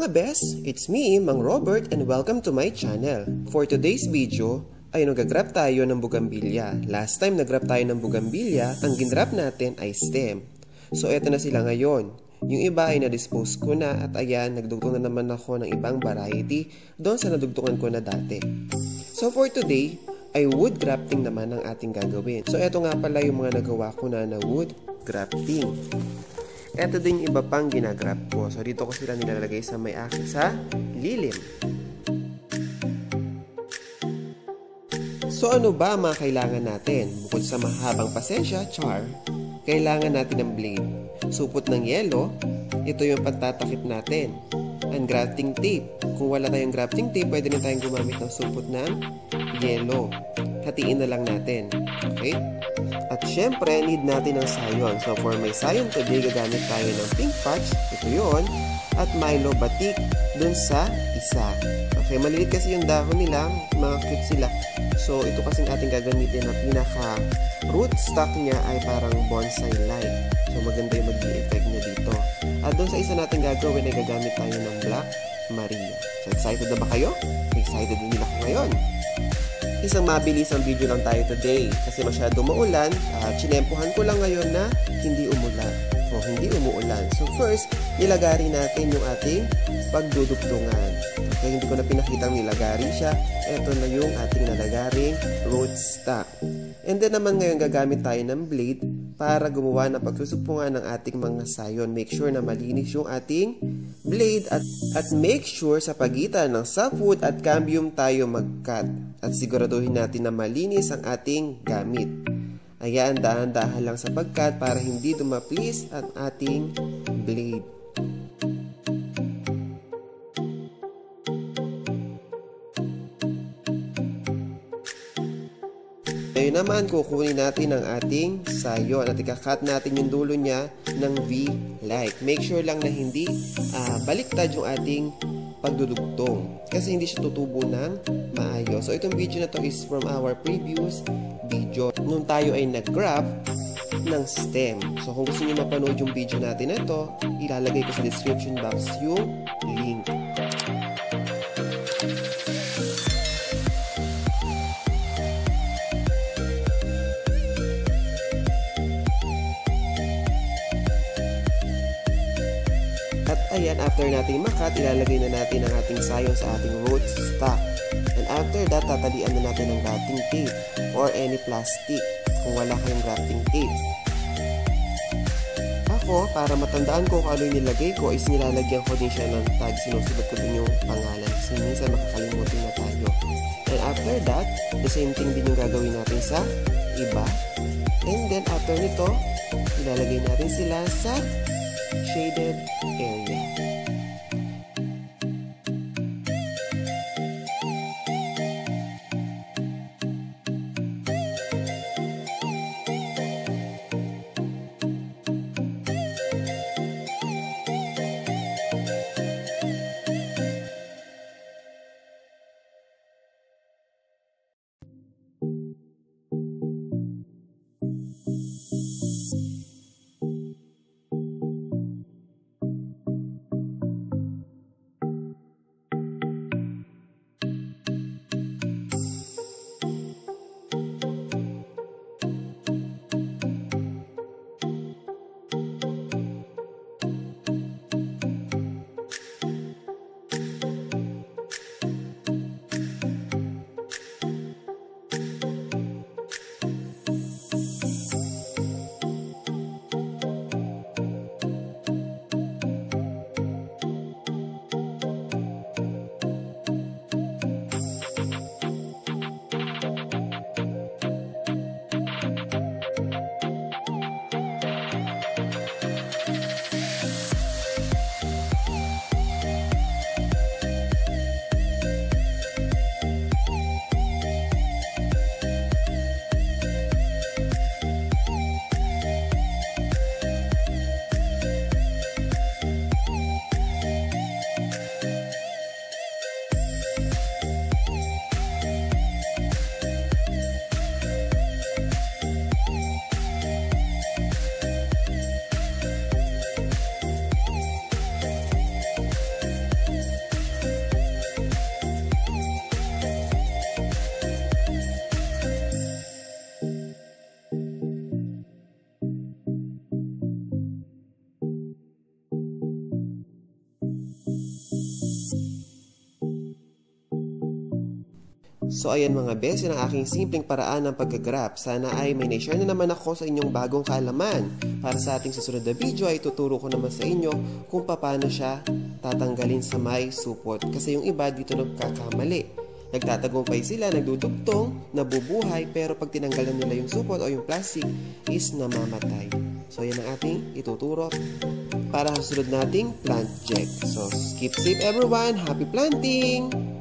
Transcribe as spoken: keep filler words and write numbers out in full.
mga best! It's me, Mang Robert, and welcome to my channel. For today's video, ay nag-grab tayo ng bugambilya. Last time nag-grab tayo ng bugambilya, ang ginrab natin ay stem. So eto na sila ngayon. Yung iba ay na-dispose ko na at ayan, nagdugtong na naman ako ng ibang variety doon sa nadugtungan ko na dati. So for today, ay wood grafting naman ang ating gagawin. So eto nga pala yung mga nagawa ko na na wood grafting. Eto din iba pang ginagrab ko. So dito ko sila nilalagay sa may akit sa lilim. So ano ba mga kailangan natin? Bukod sa mahabang pasensya, char, kailangan natin ng blade, supot ng yelo, ito yung pagtatakip natin, and grafting tape. Kung wala tayong grafting tape, pwede rin tayong gumamit ng supot ng yelo. Hatiin na lang natin. Okay? At syempre, need natin ng sayon. So for my sayon today, gagamit tayo ng pink patch. Ito yun. At Milo batik dun sa isa. Okay, maliit kasi yung dahon nila. Mga cute sila. So ito kasing ating gagamitin na pinaka root stock niya ay parang bonsai-like. So maganda yung mag-i-effect niya dito. At dun sa isa natin gagawin ay gagamit tayo ng Black Maria. So excited na ba kayo? Excited din ako ngayon. Isang mabilis ang video lang tayo today kasi masyado maulan. Uh, chinempohan ko lang ngayon na hindi umulan o hindi umuulan. So first, nilagari natin yung ating pagdudugtungan. Okay, hindi ko na pinakitang nilagari siya. Ito na yung ating nalagaring rootstock. And then naman ngayon gagamit tayo ng blade para gumawa ng pagsusupungan ng ating mga sayon. Make sure na malinis yung ating blade at, at make sure sa pagitan ng softwood at cambium tayo mag-cut. At siguraduhin natin na malinis ang ating gamit. Ayan, dahan-dahan lang sa pag-cut para hindi dumaplis ang ating blade. Ngayon naman, kukunin natin ang ating sayon at ika-cut natin yung dulo niya ng V-like. Make sure lang na hindi uh, baliktad yung ating pagdudugtong kasi hindi siya tutubo ng maayos. So itong video na to is from our previous video nung tayo ay nag-graft ng stem. So kung gusto niyo mapanood yung video natin na ito, ilalagay ko sa description box yung link. At ayan, after natin makat, ilalagay na natin ang ating sayon sa ating rootstock. And after that, tatalian na natin ng grafting tape or any plastic kung wala kayong grafting tape. Ako, para matandaan ko kung ano yung nilagay ko, is nilalagyan ko din siya ng tag. Sinusulat ko din yung pangalan kasi minsan makakalimutin na tayo. And after that, the same thing din yung gagawin natin sa iba. And then after nito, ilalagay natin sila sa shaded area. So ayan mga bes, yun ang aking simpleng paraan ng pag-graph. Sana ay may na-share na naman ako sa inyong bagong kaalaman. Para sa ating susunod na video ay tuturo ko naman sa inyo kung paano siya tatanggalin sa may supot. Kasi yung iba dito nagkakamali. Nagtatagumpay sila, nagdudugtong, nabubuhay, pero pag tinanggalan nila yung supot o yung plastic is namamatay. So yan ang ating ituturo para sa susunod nating plant check. So keep safe everyone, happy planting!